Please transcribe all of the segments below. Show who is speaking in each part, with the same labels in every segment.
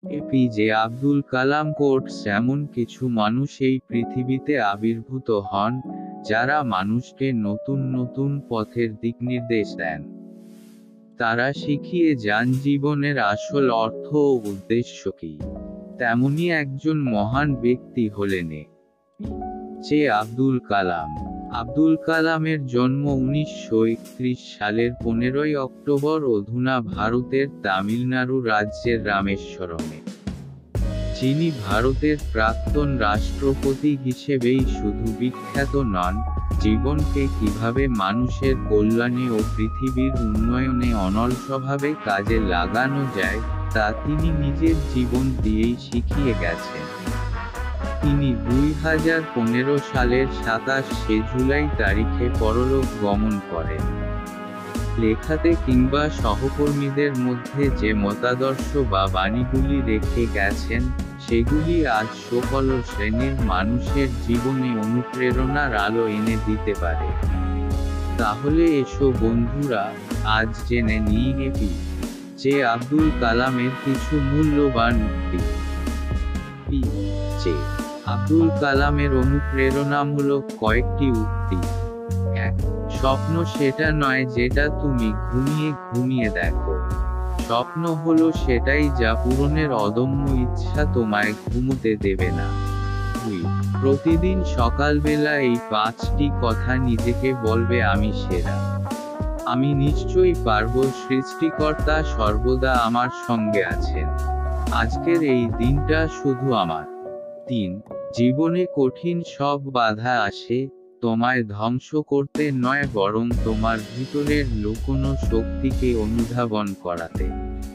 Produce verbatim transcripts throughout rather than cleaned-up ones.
Speaker 1: APJ Abdul Kalam quotes এমন কিছু মানুষ এই পৃথিবীতে আবির্ভূত হন, যারা মানুষকে নতুন নতুন পথের দিকনির্দেশ দেন। তারা শিখিয়ে যান জীবনের আসল অর্থ ও উদ্দেশ্য কি। তেমনি একজন মহান ব্যক্তি হলেন এ জে আব্দুল কালাম। আব্দুল কালামের জন্ম উনিশশো একত্রিশ সালের পনেরোই অক্টোবর অধুনা ভারতের তামিলনাড়ু রাজ্যের রামেশ্বরমে। যিনি ভারতের প্রাক্তন রাষ্ট্রপতি হিসেবেই শুধু বিখ্যাত নন, জীবনকে কিভাবে মানুষের কল্যাণে ও পৃথিবীর উন্নয়নে অনলসভাবে কাজে লাগানো যায়, তা তিনি নিজের জীবন দিয়েই শিখিয়ে গেছেন। তিনি দুই হাজার পনেরো সালের সাতাশে জুলাই তারিখে পরলোক গমন করেন। লেখাতে কিংবা সহকর্মীদের মধ্যে যে মতাদর্শ বা বাণীগুলি রেখে গেছেন, সেগুলি আজ সকল শ্রেণীর মানুষের জীবনে অনুপ্রেরণার আলো এনে দিতে পারে। তাহলে এসো বন্ধুরা, আজ জেনে নিই এপি জে আব্দুল কালামের কিছু মূল্যবান উক্তি। পি জে আব্দুল কালামের অনুপ্রেরণামূলক কয়েকটি উক্তি। এক, স্বপ্ন সেটা নয় যেটা তুমি ঘুমিয়ে ঘুমিয়ে দেখো। স্বপ্ন হলো সেটাই যা পূরণের অদম্য ইচ্ছা তোমায় ঘুমোতে দেবে না। দুই, প্রতিদিন সকালবেলা এই পাঁচটি কথা নিজেকে বলবে, আমি সেরা, আমি নিশ্চয়ই পারবো, সৃষ্টিকর্তা সর্বদা আমার সঙ্গে আছেন, আজকের এই দিনটা শুধু আমার। তিন, জীবনে কঠিন সব বাধা আসে তোমায় ধ্বংস করতে নয়, বরং তোমার ভিতরের লুকোনো শক্তিকে অনুধাবন করাতে।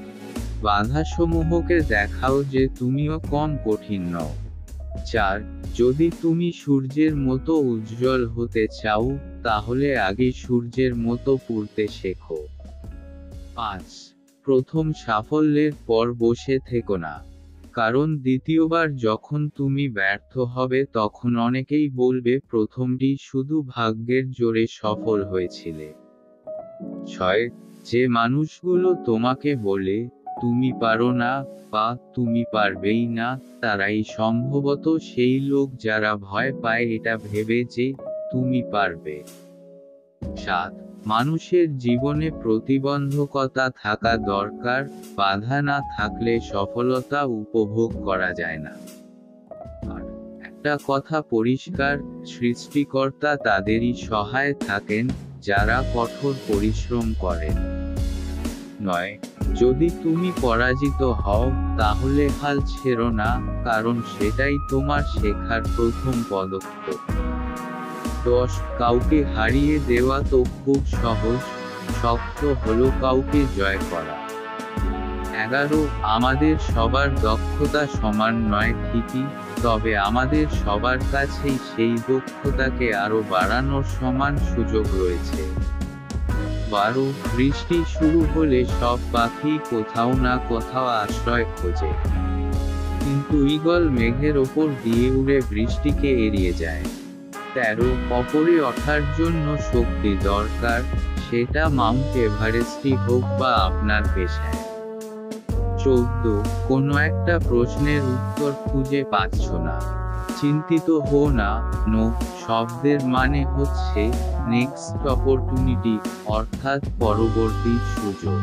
Speaker 1: বাধাসমূহকে দেখাও যে তুমিও কম কঠিন নও। চার, যদি তুমি সূর্যের মতো উজ্জ্বল হতে চাও, তাহলে আগে সূর্যের মতো পুড়তে শেখো। পাঁচ, প্রথম সাফল্যের পর বসে থেকো না, কারণ দ্বিতীয়বার যখন তুমি ব্যর্থ হবে তখন অনেকেই বলবে প্রথমটি শুধু ভাগ্যের জোরে সফল হয়েছিলে। ছয়, যে মানুষগুলো তোমাকে বলে তুমি পারো না বা তুমি পারবেই না, তারাই সম্ভবত সেই লোক যারা ভয় পায় এটা ভেবে যে তুমি পারবে। সাত, মানুষের জীবনে প্রতিবন্ধকতা থাকা দরকার, বাধা না থাকলে সফলতা উপভোগ করা যায় না। আর একটা কথা পরিষ্কার, সৃষ্টিকর্তা তাদেরই সহায় থাকেন যারা কঠোর পরিশ্রম করেন। নয়, যদি তুমি পরাজিত হও, তাহলে হাল ছেড়ো না, কারণ সেটাই তোমার শেখার প্রথম পদক্ষেপ। দশ, কাউকে হারিয়ে দেওয়া তো খুব সহজ, শক্ত হলো কাউকে জয় করা। এগারো, আমাদের সবার দক্ষতা সমান নয় ঠিকই, তবে আমাদের সবার কাছেই সেই দক্ষতাকে আরো বাড়ানোর সমান সুযোগ রয়েছে। বারো, বৃষ্টি শুরু হলে সব পাখি কোথাও না কোথাও আশ্রয় খোঁজে, কিন্তু ঈগল মেঘের ওপর দিয়ে উড়ে বৃষ্টিকে এড়িয়ে যায়। তেরো, ওপরে ওঠার জন্য শক্তি দরকার, সেটা মাউন্ট এভারেস্টই হোক বা আপনার পেশায়। চৌদ্দ, কোনো একটা প্রশ্নের উত্তর খুঁজে পাচ্ছ না, চিন্তিত হো না, নো শব্দের মানে হচ্ছে নেক্সট অপরচুনিটি, অর্থাৎ পরবর্তী সুযোগ।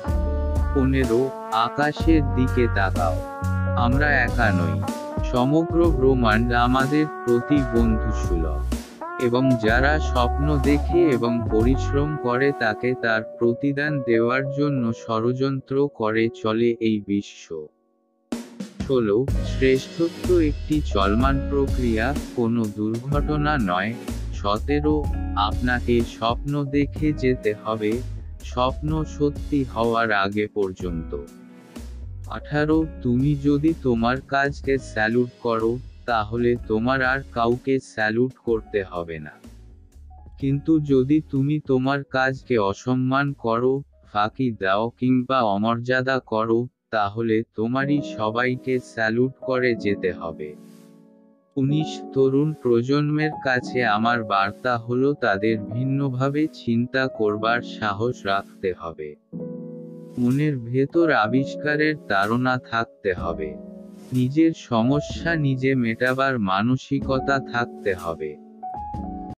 Speaker 1: পনেরো, আকাশের দিকে তাকাও, আমরা একা নই, সমগ্র ব্রহ্মাণ্ড আমাদের প্রতি বন্ধুসুলভ, এবং যারা স্বপ্ন দেখে এবং পরিশ্রম করে তাকে তার প্রতিদান দেওয়ার জন্য ষড়যন্ত্র করে চলে এই বিশ্ব। ষোলো, শ্রেষ্ঠত্ব একটি চলমান প্রক্রিয়া, কোনো দুর্ঘটনা নয়। সতেরো, আপনাকে স্বপ্ন দেখে যেতে হবে, স্বপ্ন সত্যি হওয়ার আগে পর্যন্ত। আঠারো, তুমি যদি তোমার কাজকে স্যালুট করো, তাহলে তোমার আর কাউকে স্যালুট করতে হবে না, কিন্তু যদি তুমি তোমার কাজকে অসম্মান করো, ফাঁকি দাও কিংবা অমর্যাদা করো, তাহলে তোমারই সবাইকে স্যালুট করে যেতে হবে। উনিশ, তরুণ প্রজন্মের কাছে আমার বার্তা হলো তাদের ভিন্নভাবে চিন্তা করবার সাহস রাখতে হবে। মনের ভেতর আবিষ্কারের তাড়না থাকতে হবে। নিজের সমস্যা নিজে মেটাবার মানসিকতা থাকতে হবে।